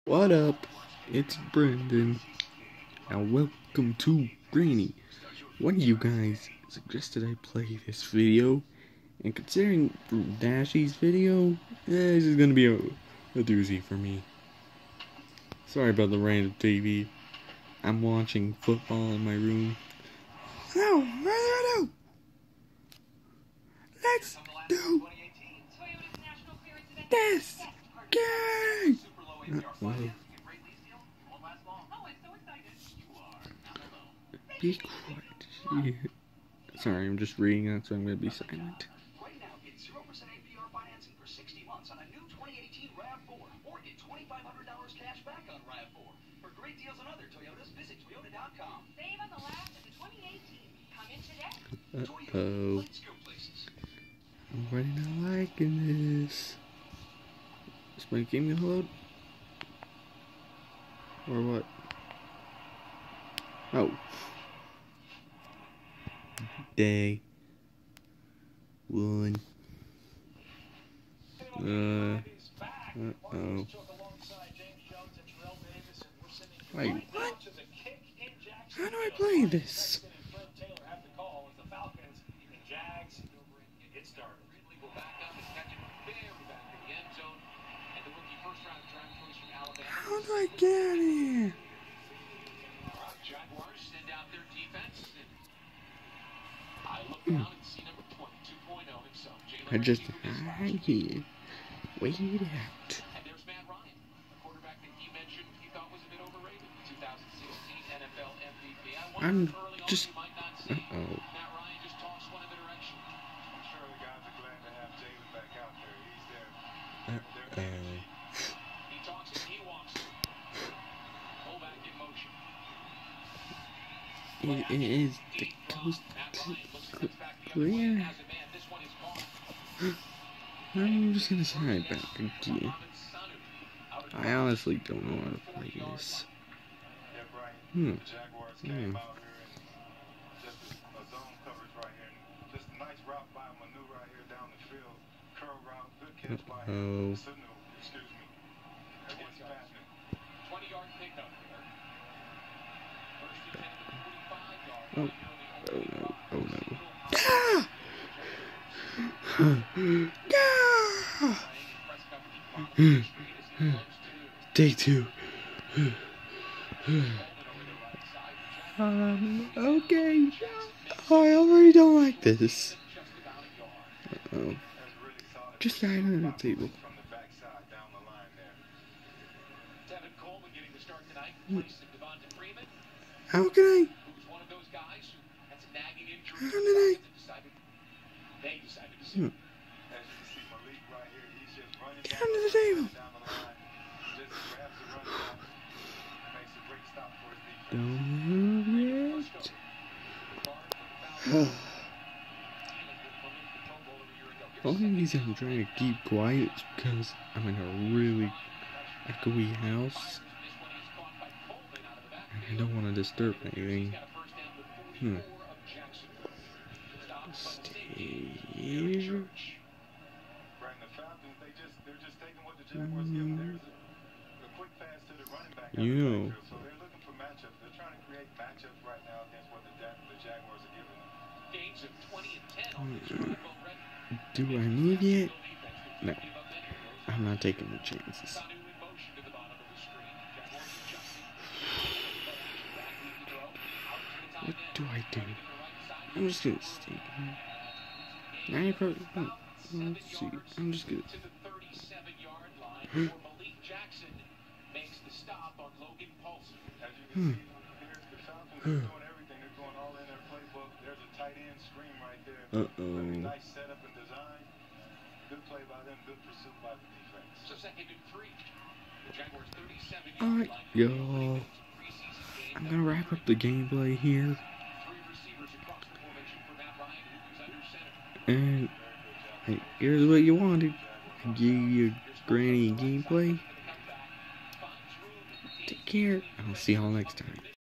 What up? It's Brendan, and welcome to Granny. One of you guys suggested I play this video, and considering Dashy's video, this is gonna be a doozy for me. Sorry about the random TV. I'm watching football in my room. No, let's do this game! Be quiet. Yeah. Sorry, I'm just reading that, so I'm going to be silent. Right now, get 0% APR financing for 60 months on a new 2018 RAV4, or get $2,500 cash back on RAV4. For great deals on other Toyotas, visit Toyota.com. Save on the last of the 2018. Come in today. Uh-oh. Let's go places. I'm already not liking this. Is my game gonna load? Or what? Oh. Day 1. Uh-oh. Wait, what? How do I play this? How do I get here? I just hang here. Wait out. And there's Matt Ryan, a quarterback that he mentioned he thought was a bit overrated. 2016 NFL MVP. I'm just. Matt Ryan just tossed one in the direction. I'm sure the guys are glad to have Jalen back out there. He's there. He talks and he walks. Pull back in motion. It is the coast clear. I'm just gonna say back again. I honestly don't know how to play this. Uh-oh. Oh no. Take 2. Okay. Oh, I already don't like this. Uh-oh. Just got under the table. How can I? How did I? Get under the table. Don't move yet. The only reason I'm trying to keep quiet is because I'm in a really echoey house. And I don't want to disturb anything. Stay here. You know. Do I move yet? No. I'm not taking the chances. What do I do? I'm just gonna stay here. Let's see. I'm just gonna. Uh-oh. Alright, y'all. I'm gonna wrap up the gameplay here. And hey, here's what you wanted. I give you Granny gameplay. Take care. I'll see y'all next time.